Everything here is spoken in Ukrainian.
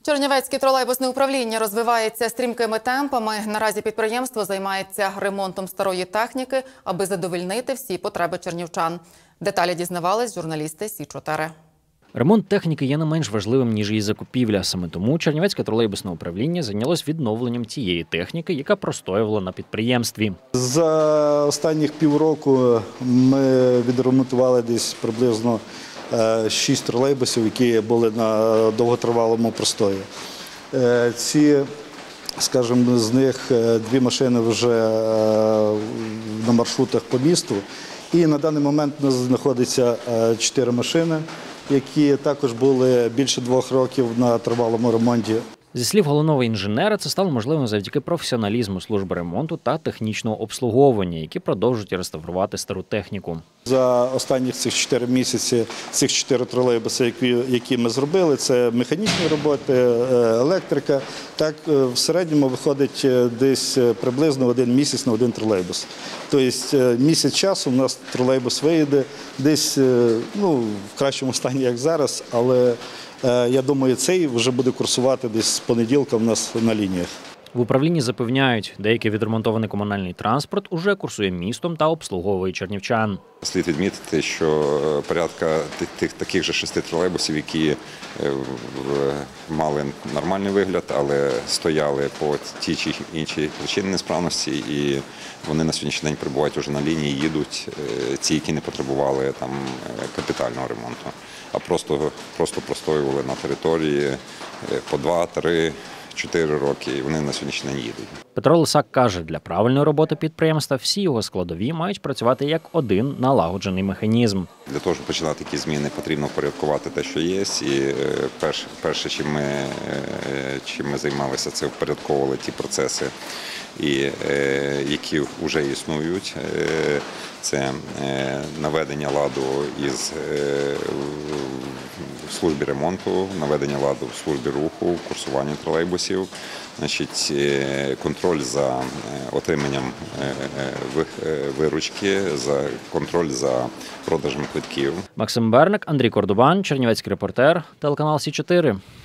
Чернівецьке тролейбусне управління розвивається стрімкими темпами. Наразі підприємство займається ремонтом старої техніки, аби задовольнити всі потреби чернівчан. Деталі дізнавались журналісти Сі-4. Ремонт техніки є не менш важливим, ніж її закупівля. Саме тому Чернівецьке тролейбусне управління зайнялось відновленням тієї техніки, яка простоювала на підприємстві. За останніх півроку ми відремонтували десь приблизно 6 тролейбусів, які були на довготривалому простої. Скажімо, з них 2 машини вже на маршрутах по місту. І на даний момент у нас знаходиться 4 машини, які також були більше 2 років на тривалому ремонті. Зі слів головного інженера, це стало можливим завдяки професіоналізму служби ремонту та технічного обслуговування, які продовжують реставрувати стару техніку. За останні цих 4 місяці, цих 4 тролейбуси, які ми зробили, це механічні роботи, електрика. Так, в середньому виходить десь приблизно 1 місяць на 1 тролейбус. Тобто місяць часу у нас тролейбус виїде десь, в кращому стані, як зараз, але я думаю, цей вже буде курсувати десь з понеділка в нас на лініях. В управлінні запевняють, деякий відремонтований комунальний транспорт уже курсує містом та обслуговує чернівчан. Слід відмітити, що порядка таких же 6 тролейбусів, які мали нормальний вигляд, але стояли по тій чи іншій причині несправності, і вони на сьогоднішній день перебувають уже на лінії, їдуть ті, які не потребували там капітального ремонту, а просто простоювали на території по 2, 3, 4 роки, і вони на сьогоднішній день їдуть. Петро Лисак каже, для правильної роботи підприємства всі його складові мають працювати як один налагоджений механізм. Для того, щоб починати такі зміни, потрібно впорядкувати те, що є. І перше, чим ми займалися, це впорядковували ті процеси, які вже існують. Це наведення ладу із в службі ремонту, наведення ладу в службі руху, курсування тролейбусів, контроль за отриманням виручки, контроль за продажем квитків. Максим Берник, Андрій Кордубан, Чернівецький репортер, телеканал Сі-4.